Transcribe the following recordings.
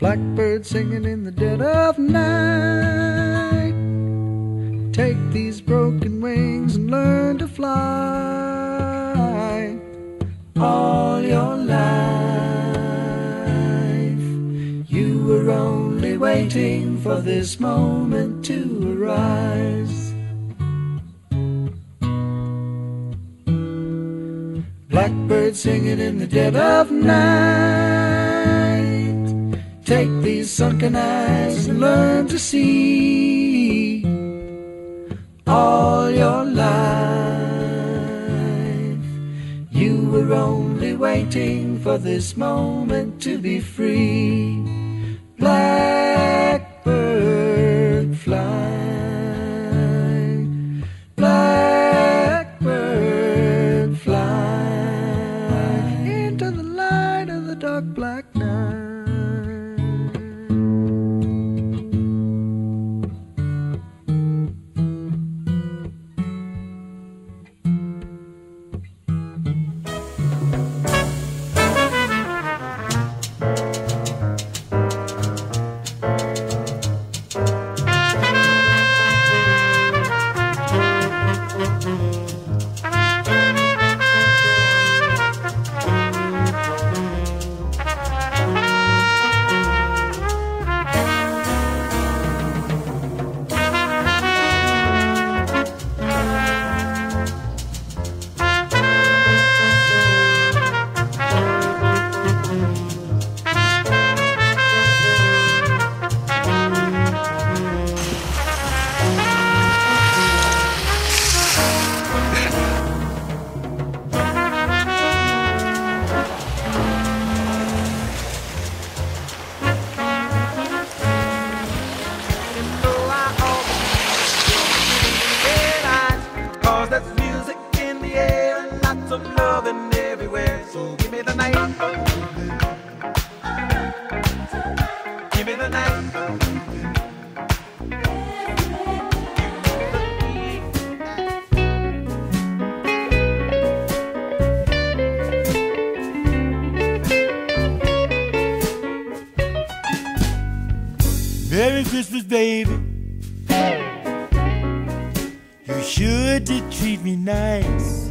Blackbird singing in the dead of night. Take these broken wings and learn to fly. All your life you were only waiting for this moment to arise. Blackbird singing in the dead of night. Take these sunken eyes and learn to see. All your life you were only waiting for this moment to be free. Blackbird fly, blackbird fly into the light of the dark black night. Merry Christmas, baby. You sure did treat me nice.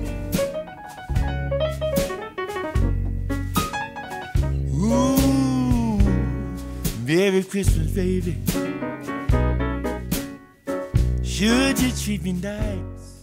Ooh, Merry Christmas, baby. Sure did treat me nice.